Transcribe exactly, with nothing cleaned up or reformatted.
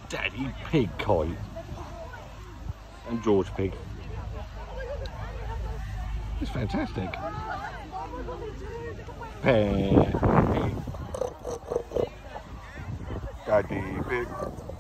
Daddy Pig Kite and George Pig. It's fantastic. Peppa Pig. Daddy Pig.